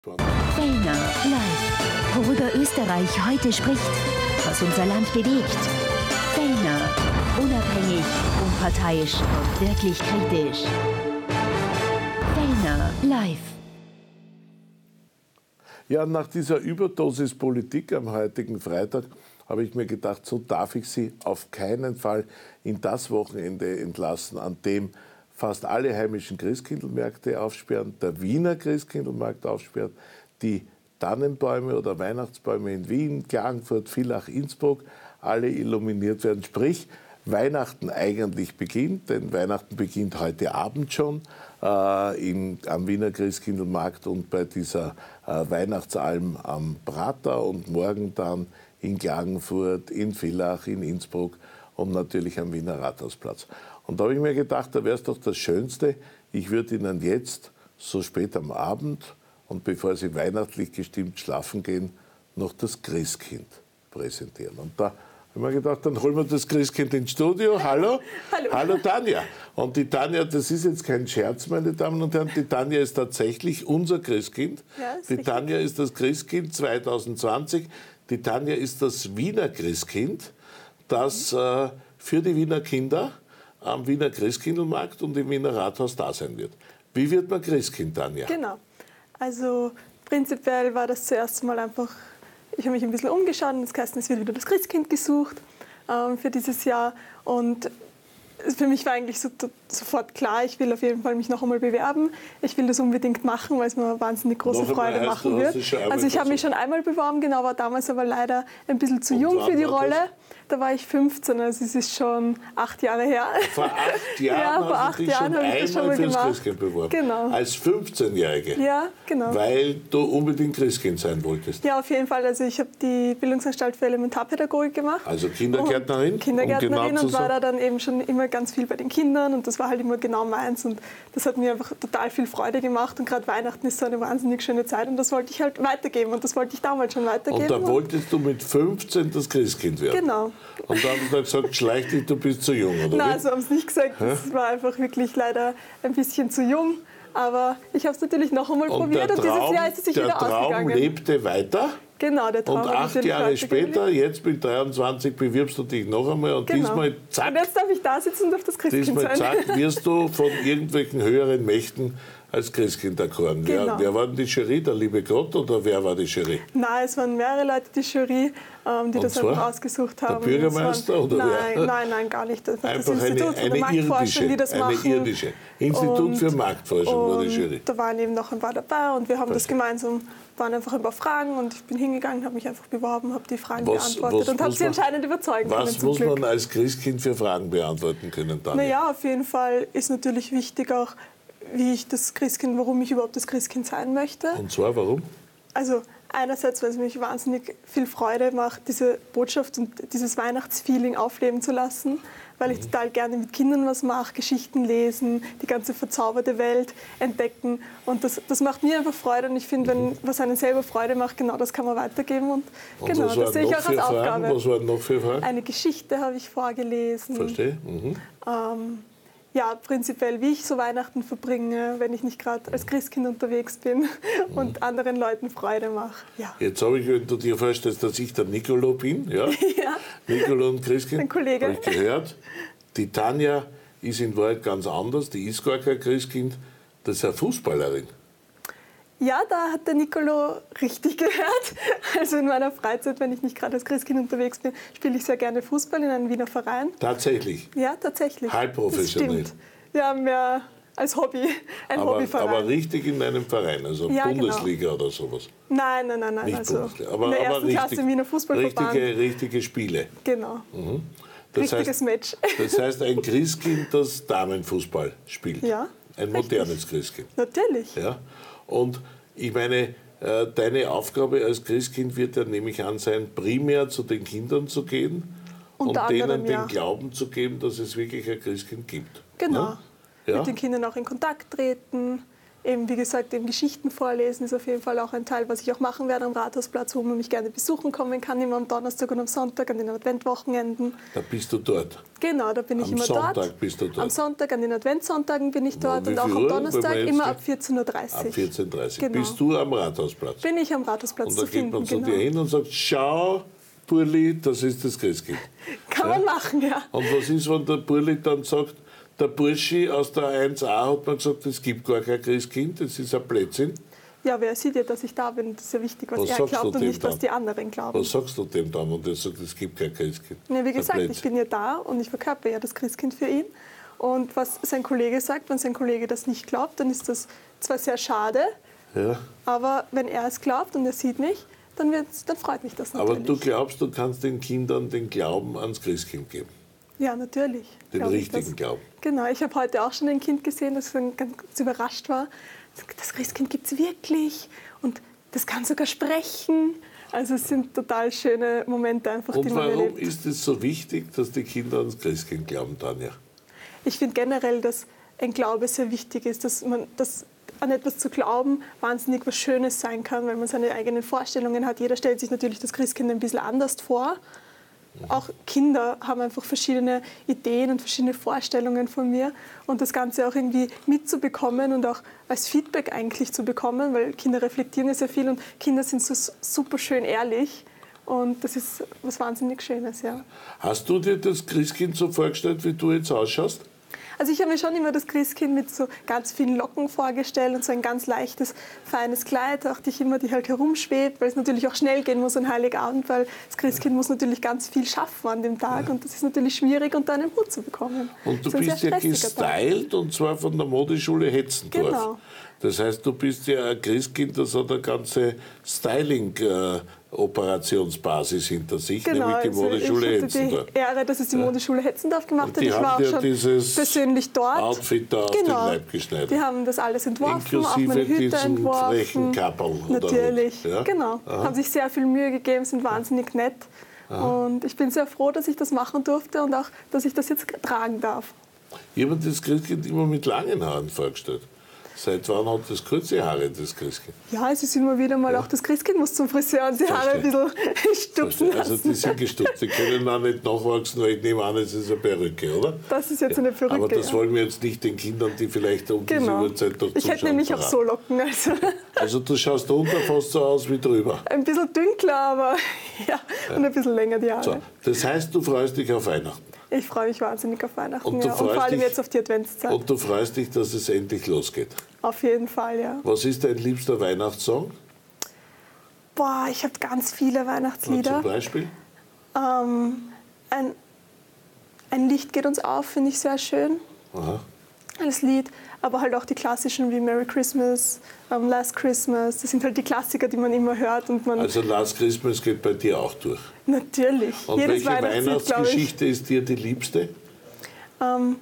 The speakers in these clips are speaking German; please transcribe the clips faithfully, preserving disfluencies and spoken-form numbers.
Fellner live. Worüber Österreich heute spricht, was unser Land bewegt. Fellner. Unabhängig, unparteiisch und wirklich kritisch. Fellner live. Ja, nach dieser Überdosis Politik am heutigen Freitag habe ich mir gedacht, so darf ich Sie auf keinen Fall in das Wochenende entlassen, an dem fast alle heimischen Christkindlmärkte aufsperren, der Wiener Christkindlmarkt aufsperrt, die Tannenbäume oder Weihnachtsbäume in Wien, Klagenfurt, Villach, Innsbruck alle illuminiert werden. Sprich, Weihnachten eigentlich beginnt, denn Weihnachten beginnt heute Abend schon äh, in, am Wiener Christkindlmarkt und bei dieser äh, Weihnachtsalm am Prater und morgen dann in Klagenfurt, in Villach, in Innsbruck und natürlich am Wiener Rathausplatz. Und da habe ich mir gedacht, da wäre es doch das Schönste, ich würde Ihnen jetzt so spät am Abend und bevor Sie weihnachtlich gestimmt schlafen gehen, noch das Christkind präsentieren. Und da habe ich mir gedacht, dann holen wir das Christkind ins Studio. Hallo. Hallo. Hallo Tanja. Und die Tanja, das ist jetzt kein Scherz, meine Damen und Herren, die Tanja ist tatsächlich unser Christkind. Ja, ist die richtig. Tanja ist das Christkind zwanzig zwanzig. Die Tanja ist das Wiener Christkind, das äh, für die Wiener Kinder am Wiener Christkindlmarkt und im Wiener Rathaus da sein wird. Wie wird man Christkind, Tanja? Genau. Also prinzipiell war das zuerst mal einfach, ich habe mich ein bisschen umgeschaut und es heißt, es wird wieder das Christkind gesucht ähm, für dieses Jahr. Und für mich war eigentlich so, sofort klar, ich will auf jeden Fall mich noch einmal bewerben. Ich will das unbedingt machen, weil es mir wahnsinnig große Noch Freude heißt, machen du hast wird. dich schon einmal Also ich habe mich schon einmal beworben, genau, war damals aber leider ein bisschen zu Und jung wann für die war Rolle. das? Da war ich fünfzehn, also es ist schon acht Jahre her. Vor acht Jahren Ja, vor hast acht du dich Jahren schon habe ich das schon einmal mal fürs gemacht. Christkind beworben. Genau. Als fünfzehnjährige. Ja, genau. Weil du unbedingt Christkind sein wolltest. Ja, auf jeden Fall. Also ich habe die Bildungsanstalt für Elementarpädagogik gemacht. Also Kindergärtnerin? Und Kindergärtnerin um genau und zu war da sagen. dann eben schon immer ganz viel bei den Kindern und das war halt immer genau meins und das hat mir einfach total viel Freude gemacht und gerade Weihnachten ist so eine wahnsinnig schöne Zeit und das wollte ich halt weitergeben und das wollte ich damals schon weitergeben. Und da wolltest du mit fünfzehn das Christkind werden? Genau. Und dann haben sie gesagt, schleich dich, du bist zu jung, oder Nein, wie? so haben sie nicht gesagt. Das war einfach wirklich leider ein bisschen zu jung. Aber ich habe es natürlich noch einmal Und probiert der und dieses Traum, Jahr ist es sich der wieder Traum ausgegangen. lebte weiter. Genau, der Traum Und hat acht natürlich Jahre weitergelebt. später, jetzt mit dreiundzwanzig, bewirbst du dich noch einmal und Genau. diesmal, zack, Und jetzt darf ich da sitzen und darf das Christkind diesmal, sein. zack, wirst du von irgendwelchen höheren Mächten als Christkind erkoren. Genau. Wer, wer war denn die Jury, der liebe Gott, oder wer war die Jury? Nein, es waren mehrere Leute, die Jury, ähm, die Und das zwar? einfach ausgesucht haben. Der Bürgermeister Es waren, oder nein, wer? Nein, nein, gar nicht. Das, das Einfach Institut eine, für eine Marktforschung, irdische, die das eine machen. irdische. Institut Und- für Marktforschung war die Jury. Und da waren eben noch ein paar dabei und wir haben das gemeinsam, waren einfach ein paar Fragen und ich bin hingegangen, habe mich einfach beworben, habe die Fragen Was- beantwortet was und habe muss sie man- anscheinend überzeugen können Was zum muss Glück. man als Christkind für Fragen beantworten können, Tanja? Naja, auf jeden Fall ist natürlich wichtig auch, wie ich das Christkind, warum ich überhaupt das Christkind sein möchte. Und zwar, warum? Also einerseits, weil es mich wahnsinnig viel Freude macht, diese Botschaft und dieses Weihnachtsfeeling aufleben zu lassen, weil ich total gerne mit Kindern was mache, Geschichten lesen, die ganze verzauberte Welt entdecken und das, das macht mir einfach Freude und ich finde, wenn was einen selber Freude macht, genau das kann man weitergeben und, Und genau, was das waren sehe ich noch auch für als Fragen? Aufgabe. Was waren noch für Fragen? Eine Geschichte habe ich vorgelesen. Verstehe. Mhm. Ähm, ja, prinzipiell, wie ich so Weihnachten verbringe, wenn ich nicht gerade als Christkind unterwegs bin und anderen Leuten Freude mache. Ja. Jetzt habe ich, wenn du dir vorstellst, dass ich der Nicolo bin, ja? Ja. Nicolo und Christkind, Ein Kollege. habe ich gehört. Die Tanja ist in Wahrheit ganz anders, die ist gar kein Christkind, das ist eine Fußballerin. Ja, da hat der Nicolo richtig gehört. Also in meiner Freizeit, wenn ich nicht gerade als Christkind unterwegs bin, spiele ich sehr gerne Fußball in einem Wiener Verein. Tatsächlich. Ja, tatsächlich. Halbprofessionell. Das stimmt. Ja, mehr als Hobby. Ein Aber, Hobbyverein. aber richtig in einem Verein, also Ja, genau. Bundesliga oder sowas. Nein, nein, nein, nein. Nicht also Bundesliga. Aber, in der aber ersten richtig, Klasse im Wiener Fußballverband. richtige, richtige Spiele. Genau. Das Richtiges heißt, Match. Das heißt, ein Christkind, das Damenfußball spielt. Ja, Ein richtig. modernes Christkind. Natürlich. Ja? Und ich meine, äh, deine Aufgabe als Christkind wird ja, nehme ich an, sein, primär zu den Kindern zu gehen Unter und denen anderem, den ja. Glauben zu geben, dass es wirklich ein Christkind gibt. Genau. Ne? Ja? Mit den Kindern auch in Kontakt treten, eben, wie gesagt, eben Geschichten vorlesen ist auf jeden Fall auch ein Teil, was ich auch machen werde am Rathausplatz, wo man mich gerne besuchen kommen kann, immer am Donnerstag und am Sonntag, an den Adventwochenenden. Da bist du dort? Genau, da bin ich am immer Sonntag dort. Bist du dort. Am Sonntag, an den Adventssonntagen bin ich dort und auch am Uhr? Donnerstag immer ab vierzehn Uhr dreißig. Ab vierzehn Uhr dreißig. Genau. Bist du am Rathausplatz? Bin ich am Rathausplatz und da zu geht finden, man zu genau. dir hin und sagt, schau, Burli, das ist das Christkind. Kann ja? man machen, ja. Und was ist, wenn der Burli dann sagt, der Burschi aus der eins a hat mir gesagt, es gibt gar kein Christkind, das ist ein Blödsinn. Ja, wer sieht ja, dass ich da bin? Das ist ja wichtig, was, was er glaubt und nicht, dann? was die anderen glauben. Was sagst du dem dann, wenn der sagt, es gibt kein Christkind? Ja, wie gesagt, ich bin ja da und ich verkörper ja das Christkind für ihn. Und was sein Kollege sagt, wenn sein Kollege das nicht glaubt, dann ist das zwar sehr schade, ja. aber wenn er es glaubt und er sieht mich, dann, wird's, dann freut mich das natürlich. Aber du glaubst, du kannst den Kindern den Glauben ans Christkind geben? Ja, natürlich. Den richtigen Glauben? Genau, ich habe heute auch schon ein Kind gesehen, das dann ganz überrascht war. Das Christkind gibt es wirklich und das kann sogar sprechen. Also es sind total schöne Momente einfach, und die man erlebt. Und warum ist es so wichtig, dass die Kinder ans Christkind glauben, Tanja? Ich finde generell, dass ein Glaube sehr wichtig ist, dass man dass an etwas zu glauben wahnsinnig was Schönes sein kann, weil man seine eigenen Vorstellungen hat. Jeder stellt sich natürlich das Christkind ein bisschen anders vor. Auch Kinder haben einfach verschiedene Ideen und verschiedene Vorstellungen von mir. Und das Ganze auch irgendwie mitzubekommen und auch als Feedback eigentlich zu bekommen, weil Kinder reflektieren ja sehr viel und Kinder sind so super schön ehrlich. Und das ist was wahnsinnig Schönes, ja. Hast du dir das Christkind so vorgestellt, wie du jetzt ausschaust? Also ich habe mir schon immer das Christkind mit so ganz vielen Locken vorgestellt und so ein ganz leichtes, feines Kleid, dachte ich immer, die halt herumschwebt, weil es natürlich auch schnell gehen muss an Heiligabend, weil das Christkind muss natürlich ganz viel schaffen an dem Tag und das ist natürlich schwierig, unter einen Hut zu bekommen. Und du bist ja gestylt und zwar von der Modeschule Hetzendorf. Genau. Das heißt, du bist ja ein Christkind, das hat eine ganze Styling-Operationsbasis hinter sich, genau, nämlich die Modeschule also ich Hetzendorf. hatte die Ehre, dass es die Modeschule Hetzendorf gemacht und hat. die Ich haben war auch dir schon dieses persönlich dort. Outfit da auf genau. den Leib geschneidert. Die haben das alles entworfen, inklusive auch meine Hüte diesen entworfen. frechen Kapperl. Natürlich, ja? genau. Aha. Haben sich sehr viel Mühe gegeben, sind wahnsinnig nett. Aha. Und ich bin sehr froh, dass ich das machen durfte und auch, dass ich das jetzt tragen darf. Ich habe mir das Christkind immer mit langen Haaren vorgestellt. Seit wann hat das kurze Haare, das Christkind? Ja, es ist immer wieder mal, ja. auch das Christkind muss zum Friseur und die Verstehe. Haare ein bisschen stupsen lassen. Also die sind gestutzt, die können auch nicht nachwachsen, weil ich nehme an, es ist eine Perücke, oder? Das ist jetzt eine Perücke, Aber das ja. wollen wir jetzt nicht den Kindern, die vielleicht um genau. diese Uhrzeit noch zuschauen. Ich hätte nämlich verraten. Auch so Locken. Also. also du schaust drunter fast so aus wie drüber. Ein bisschen dünkler, aber ja, ja. und ein bisschen länger die Haare. So. Das heißt, du freust dich auf Weihnachten? Ich freue mich wahnsinnig auf Weihnachten und, ja. und vor allem dich, jetzt auf die Adventszeit. Und du freust dich, dass es endlich losgeht? Auf jeden Fall, ja. Was ist dein liebster Weihnachtssong? Boah, ich habe ganz viele Weihnachtslieder. Und zum Beispiel? Ähm, ein, ein Licht geht uns auf, finde ich sehr schön. Aha. Als Lied, aber halt auch die klassischen wie Merry Christmas, um, Last Christmas. Das sind halt die Klassiker, die man immer hört. Und man also Last Christmas geht bei dir auch durch? Natürlich. Und Jedes welche Weihnachtsgeschichte ist dir die liebste? Ähm,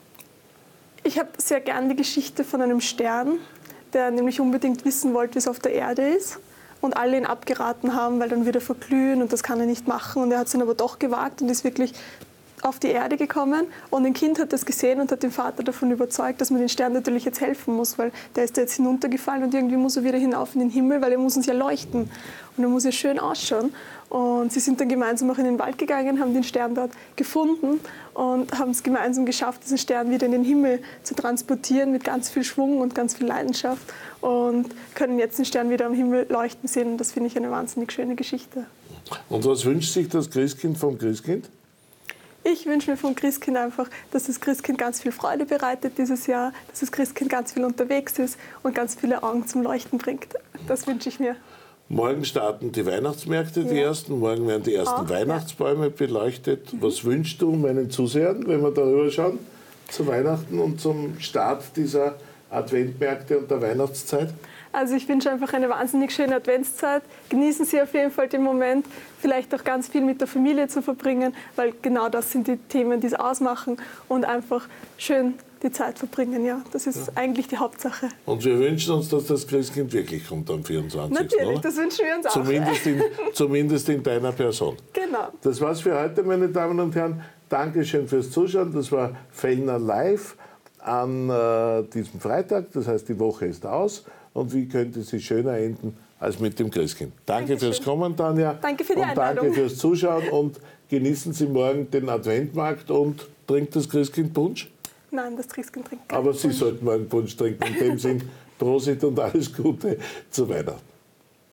ich habe sehr gern die Geschichte von einem Stern, der nämlich unbedingt wissen wollte, wie es auf der Erde ist. Und alle ihn abgeraten haben, weil dann wird er verglühen und das kann er nicht machen. Und er hat es dann aber doch gewagt und ist wirklich auf die Erde gekommen und ein Kind hat das gesehen und hat den Vater davon überzeugt, dass man den Stern natürlich jetzt helfen muss, weil der ist da jetzt hinuntergefallen und irgendwie muss er wieder hinauf in den Himmel, weil er muss uns ja leuchten und er muss ja schön ausschauen. Und sie sind dann gemeinsam auch in den Wald gegangen, haben den Stern dort gefunden und haben es gemeinsam geschafft, diesen Stern wieder in den Himmel zu transportieren mit ganz viel Schwung und ganz viel Leidenschaft und können jetzt den Stern wieder am Himmel leuchten sehen. Und das finde ich eine wahnsinnig schöne Geschichte. Und was wünscht sich das Christkind vom Christkind? Ich wünsche mir vom Christkind einfach, dass das Christkind ganz viel Freude bereitet dieses Jahr, dass das Christkind ganz viel unterwegs ist und ganz viele Augen zum Leuchten bringt. Das wünsche ich mir. Morgen starten die Weihnachtsmärkte, die ja. ersten. Morgen werden die ersten Auch, Weihnachtsbäume ja. beleuchtet. Mhm. Was wünschst du meinen Zusehern, wenn wir darüber schauen, zu Weihnachten und zum Start dieser Adventmärkte und der Weihnachtszeit? Also ich wünsche einfach eine wahnsinnig schöne Adventszeit. Genießen Sie auf jeden Fall den Moment, vielleicht auch ganz viel mit der Familie zu verbringen, weil genau das sind die Themen, die es ausmachen und einfach schön die Zeit verbringen. Ja, das ist ja. eigentlich die Hauptsache. Und wir wünschen uns, dass das Christkind wirklich kommt am vierundzwanzigsten Natürlich, oder? Das wünschen wir uns auch. Zumindest in, zumindest in deiner Person. Genau. Das war's für heute, meine Damen und Herren. Dankeschön fürs Zuschauen. Das war Fellner Live an äh, diesem Freitag, das heißt, die Woche ist aus. Und wie könnte sie schöner enden als mit dem Christkind? Danke Dankeschön. fürs Kommen, Tanja. Danke für die und Einladung. Danke fürs Zuschauen und genießen Sie morgen den Adventmarkt und trinkt das Christkind Punsch. Nein, das Christkind trinkt keinen Aber Sie Punsch. sollten morgen Punsch trinken. In dem Sinn, Prosit und alles Gute zu Weihnachten.